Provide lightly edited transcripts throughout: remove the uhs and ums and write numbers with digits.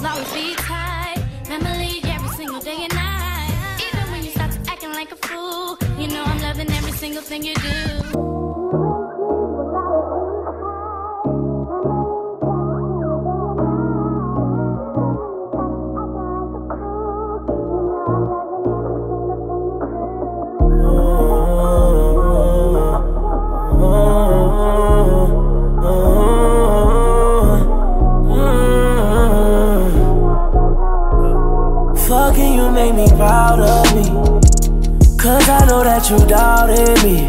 will always be tight. Memory every single day and night. Even when you start to acting like a fool, you know I'm loving every single thing you do. Fucking you make me proud of me, cause I know that you doubted me.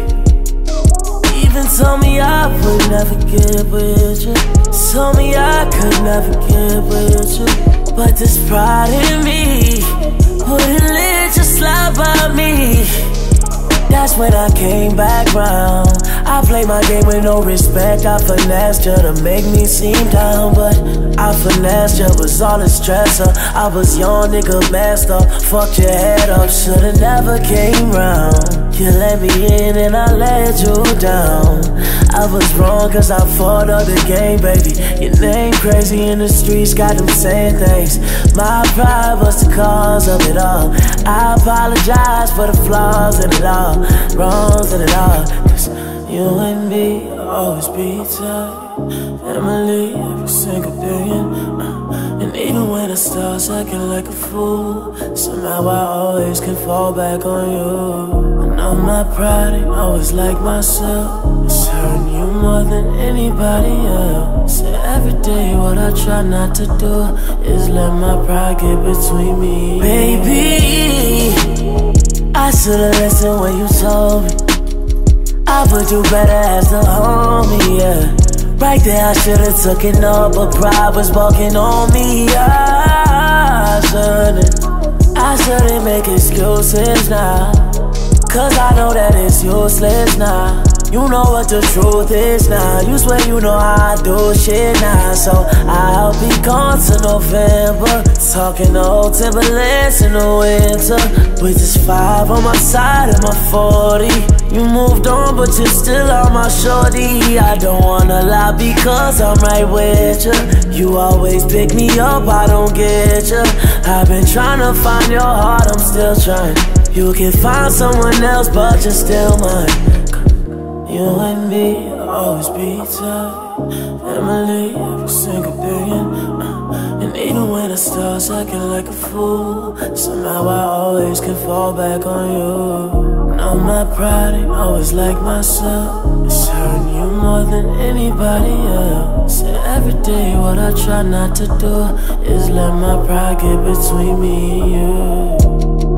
Even told me I would never get with you, told me I could never get with you. But this pride in me wouldn't let you slide by me. That's when I came back round. I played my game with no respect. I finessed you to make me seem down, but I finessed you, was all a stressor. I was young, nigga, messed up. Fucked your head up, shoulda never came round. You let me in and I let you down. I was wrong cause I fought up the game, baby. Your name crazy in the streets, got them saying things. My pride was the cause of it all. I apologize for the flaws in it all, wrongs in it all. Cause you and me always be tight. Family every single day. And even when I start acting like a fool, somehow I always can fall back on you. I know my pride ain't always like myself. It's hurting you more than anybody else. So every day what I try not to do is let my pride get between me. Baby, I should've listened when you told me I would do better as a homie, yeah. Right there I should've took it up, but pride was walking on me. I shouldn't make excuses now, cause I know that it's useless now. You know what the truth is now. You swear you know how I do shit now. So I'll be gone to November, talking old Timberlands in the winter. With this 5 on my side and my 40. You moved on but you're still on my shorty. I don't wanna lie because I'm right with you. You always pick me up, I don't get you. I've been trying to find your heart, I'm still trying. You can find someone else but you're still mine. You and me always be tight. Family every single day. And even when I start acting like a fool, somehow I always can fall back on you. Know my pride ain't always like myself. It's hurting you more than anybody else. So every day what I try not to do is let my pride get between me and you.